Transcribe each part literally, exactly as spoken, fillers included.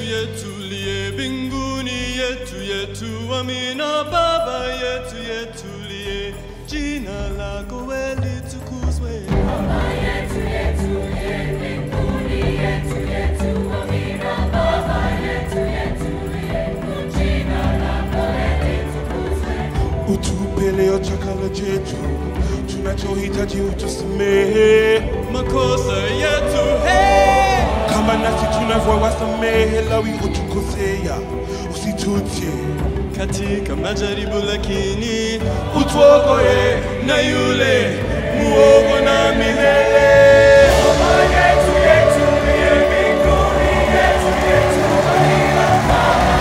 yetu liye mbinguni, yetu yetu amina. Baba yetu yetu liye, jina lako litukuzwe. Baba yetu yetu liye mbinguni, yetu yetu amina. Baba yetu yetu liye, jina lako litukuzwe. Utupe leo chakula chetu, tunachohitaji utusamehe makosa yetu, hey, kama nasi tunavyowasamehe waliotukosea, usitutie katika majaribu, lakini utuokoe na yule muovu na milele. Baba yetu yetu liye mbinguni, yetu yetu amina. Baba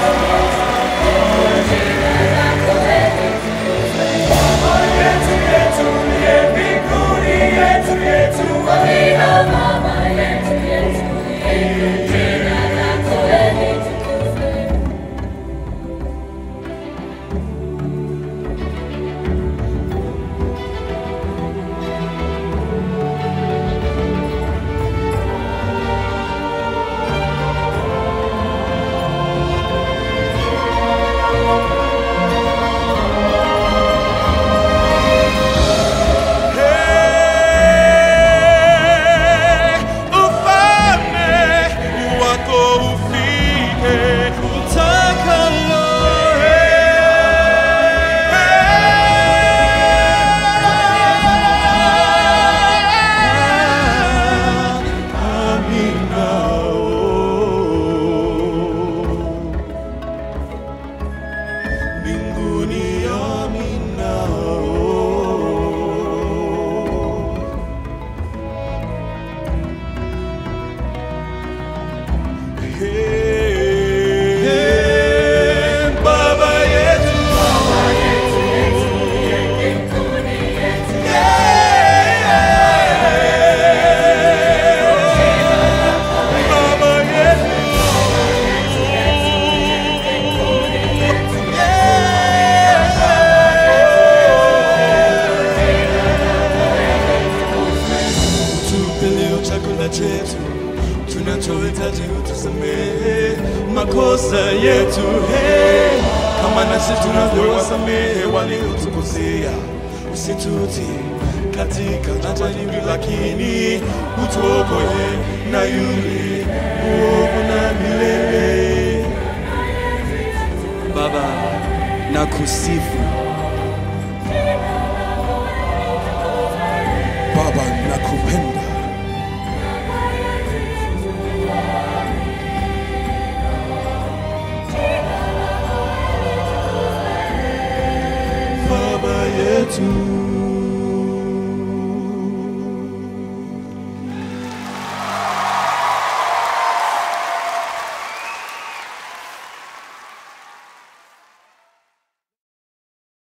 yetu yetu, jina lako litukuzwe. Baba yetu yetu liye mbinguni, yetu yetu amina. Baba yetu yetu liye, jina lako litukuzwe. tunachohitaji utusamehe makosa yetu, hey, kama nasi tunavyowasamehe waliotukosea, usitutie katika majaribu, lakini utuokoe na yule muovu na milele. Baba, nakusifu. Baba, nakupenda. Baba yetu